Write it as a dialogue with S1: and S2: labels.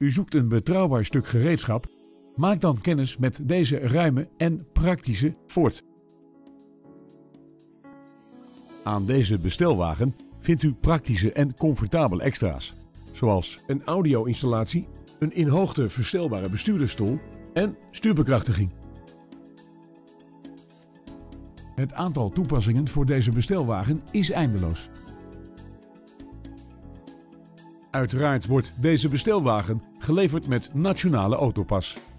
S1: U zoekt een betrouwbaar stuk gereedschap? Maak dan kennis met deze ruime en praktische Ford. Aan deze bestelwagen vindt u praktische en comfortabele extra's, zoals een audio-installatie, een in hoogte verstelbare bestuurdersstoel en stuurbekrachtiging. Het aantal toepassingen voor deze bestelwagen is eindeloos. Uiteraard wordt deze bestelwagen geleverd met Nationale Autopas.